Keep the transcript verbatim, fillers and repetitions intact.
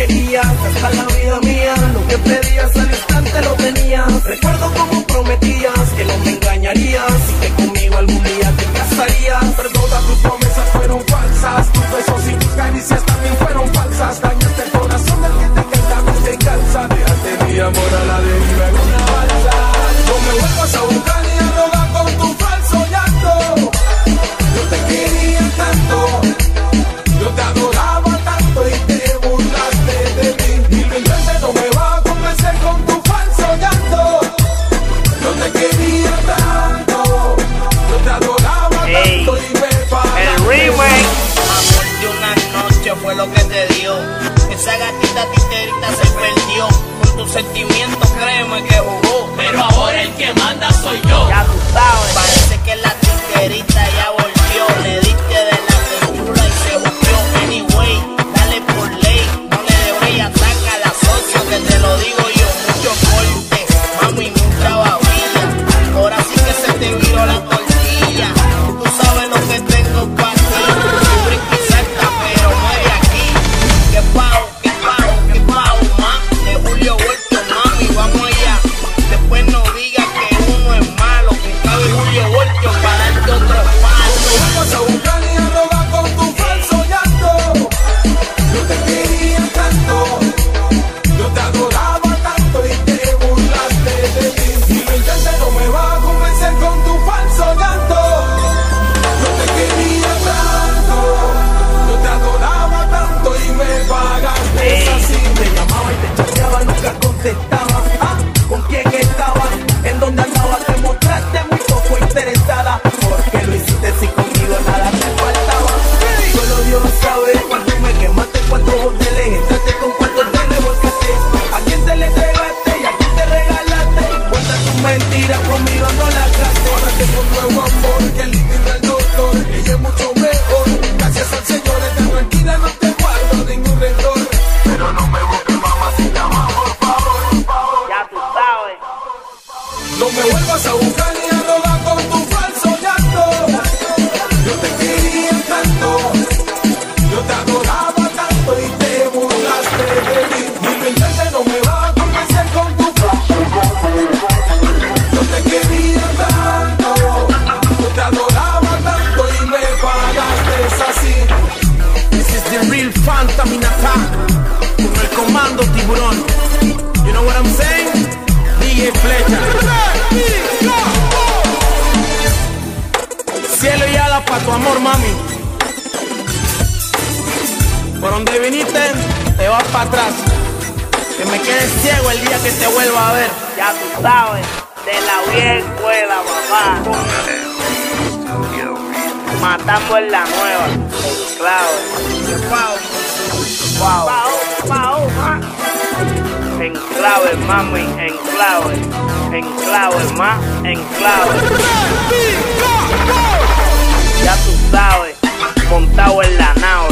querías, hasta la vida mía. Lo que pedías al instante lo tenías. Recuerdo como prometías que no me engañarías y que conmigo algún día te casarías. Pero todas tus promesas fueron falsas, tus besos y tus caricias también fueron falsas. Dañaste el corazón del que te quedaba descalza. Dejaste mi amor a la deriva en una balsa. No me vuelvas a buscar ni a rogar con tu falso llanto. Yo te quería tanto, yo te adoraba tanto y te burlaste de mí. Y lo intenté, no me va a convencer con tu falso llanto. Yo te quería tanto, yo te adoraba Ey, tanto y me pagaste. el remake. Amor de una noche fue lo que te dio. Esa gatita titerita se perdió. Con tus sentimientos créeme que jugó. Pero ahora el que manda soy yo. Ya tú sabes. Parece que la titerita ya volvió. Le diste de la cintura y se volvió. Anyway, dale por ley. No le debería sacar la socio, que te lo digo yo. Mucho corte, mami, mucha babilla. Ahora sí que se te viró la tortilla. Tú sabes lo que tengo para ti. Tu brinco y salta, pero muere aquí. Que pao, que pao, que pao, ma. De Julio Voltio, mami, vamos allá. Después no digas que uno es malo. Que cabe Julio Voltio para darte otro paso. No vas a buscar ni a robar con tu falso llanto. Yo te quería tanto, yo te adoraba tanto y te burlaste de mí. Y lo intenté, no me va a convencer con tu falso llanto. Yo te quería tanto, yo te adoraba tanto y me pagaste. Es así, te llamaba y te chateaba, nunca contestaba. Ah, ¿con quién estabas? ¿En dónde andabas? Te mostraste muy poco interesada. ¿Por qué lo hiciste si conmigo nada te faltaba? Solo Dios sabe cuánto me quemaste, cuántos hoteles entraste, con cuántos te revolcaste. ¿A quién te le entregaste y a quién te regalaste? Cuenta tus mentiras, conmigo no las gastes. Ahora tengo un nuevo amor que el living del doctor. Ella es mucho mejor, gracias al Señor. Está tranquila, no te guardo ningún rencor. Pero no me busques, mamacita, más por favor, por favor. Ya tú sabes. No me vuelvas a buscar ni a rogar con tu falso llanto. Yo te quería tanto, yo te adoraba tanto y te burlaste de mí. Y lo intenté, no me va a convencer con tu falso llanto. Yo te quería tanto, yo te adoraba tanto y me pagaste así. This is the real Phantom in attack, con el comando tiburón. You know what I'm saying? D J Flecha. Cielo y ala pa' tu amor, mami. Por donde viniste, te vas para atrás. Que me quedes ciego el día que te vuelva a ver. Ya tú sabes. De la vieja escuela, papá. Matando en la nueva. Claro. Wow. Pao, pao, ma. En clave, mami, en clave. En clave, ma, en clave. Ya tú sabes. Montado en la nave.